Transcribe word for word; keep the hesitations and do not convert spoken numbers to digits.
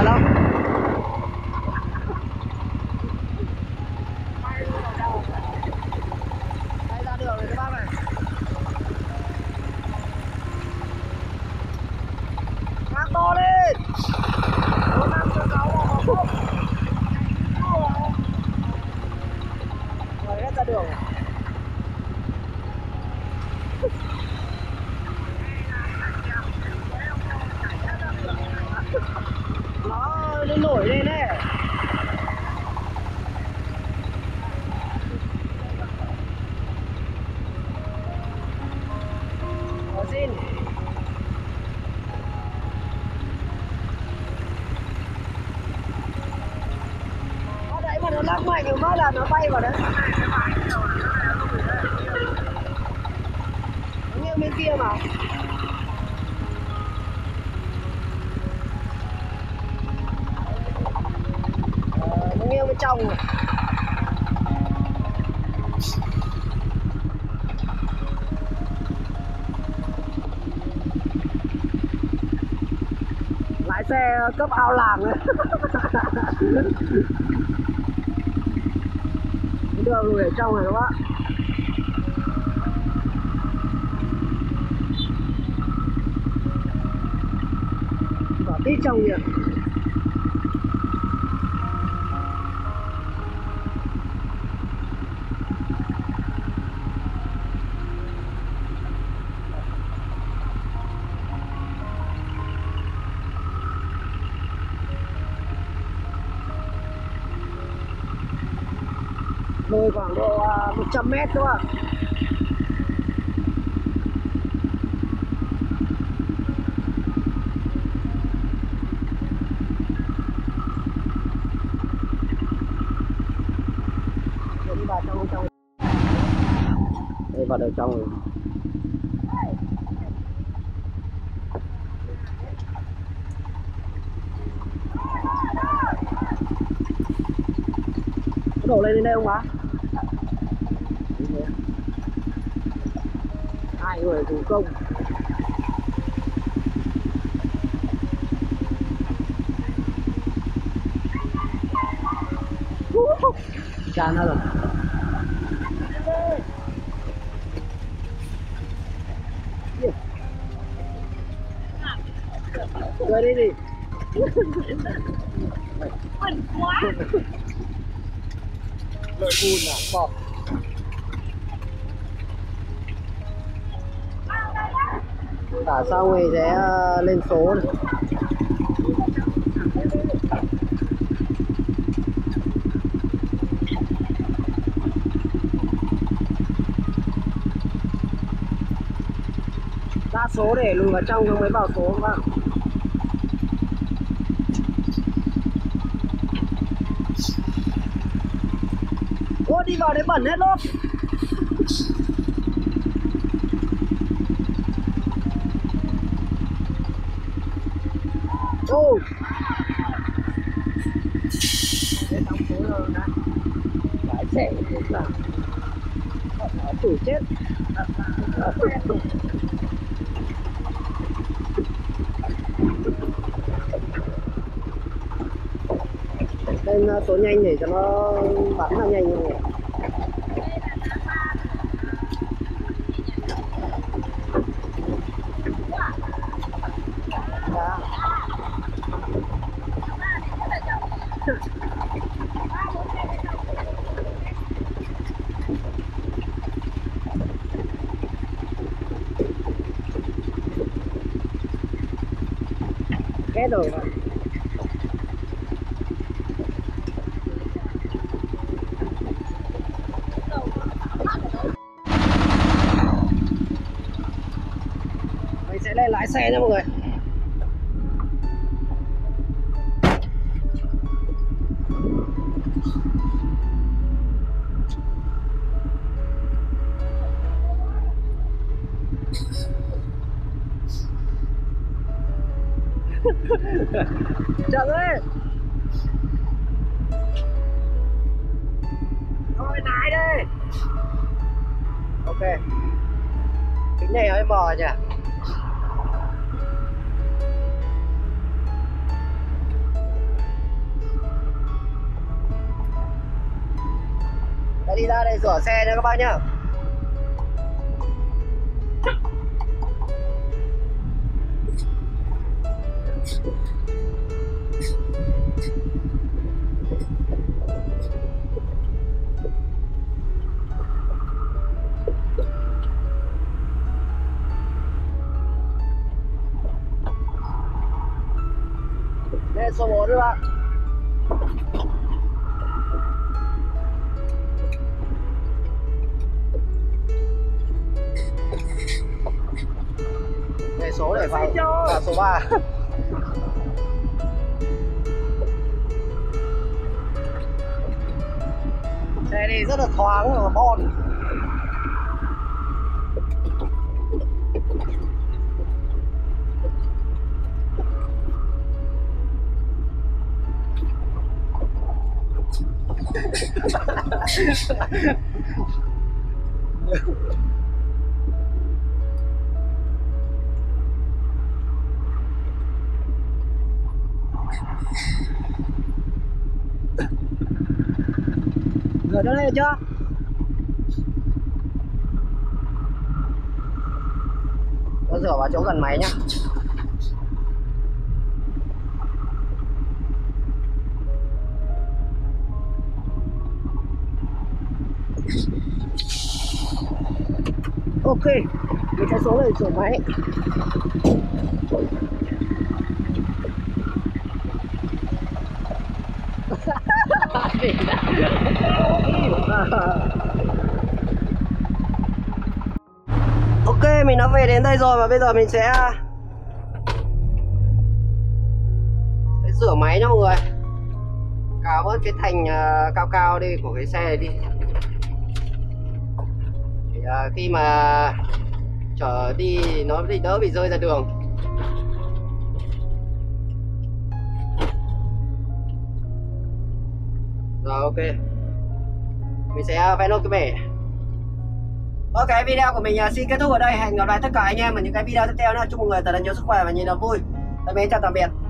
sợ lắm. Đây ra đường rồi các bác này. Mang to lên. Bốn năm sáu sáu không. Rồi hết ra đường rồi. Nó nó nổi lên đấy. Có xin. Nó đấy mà nó lắc mạnh rồi mất là nó bay vào đấy. Nó nghiêng bên kia mà. Nó nghiêng bên trong rồi. Lái xe cấp ao làng đấy. Đường lùi ở trong này các bác. Bỏ tít trong kìa. Lùi khoảng độ một trăm mét các bạn. Đi vào trong trong. Đây vào được trong rồi. Có đổ lên đến đây không bác? Hai người thủ công. Tràn ra rồi. Cười đi đi. Bẩn quá. Lợi phun à, bọt. Cả sau này sẽ lên số này. Ra số để lùi vào trong mới vào số các bạn. Ô, đi vào đấy bẩn hết luôn. Ô đây đóng số rồi đã. Lái xe cũng là nó tủi chết. Lên số nhanh để cho nó bắn là nhanh rồi. Ghét rồi. Mình sẽ lên lái xe nha mọi người. Chậm ơi. Thôi lái đây. Ok. Kính này hơi mò nhỉ. đi ra đây rửa xe nha các bác nhá. Đây số bốn các bạn. Đây số để vào, vào số ba. Xe đi rất là thoáng và bon. Rửa cho đây được chưa? Nó rửa vào chỗ gần máy nhá. Ok, mình sẽ xuống đây rửa máy. Ok, mình đã về đến đây rồi và bây giờ mình sẽ, sẽ rửa máy nha mọi người. Cào bớt cái thành uh, cao cao đi của cái xe này đi. Thì, uh, khi mà chở đi nó bị đỡ bị rơi ra đường. Rồi ok, mình sẽ vẽ nốt cái bể. Ok, video của mình xin kết thúc ở đây. Hẹn gặp lại tất cả anh em ở những cái video tiếp theo nữa. Chúc mọi người thật là nhiều sức khỏe và nhìn được vui. Tạm biệt, chào tạm biệt.